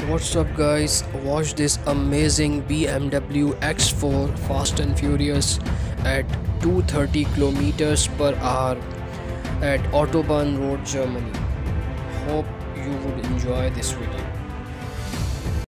What's up guys, watch this amazing BMW X4 Fast and Furious at 230 kilometers per hour at Autobahn Road, Germany. Hope you would enjoy this video.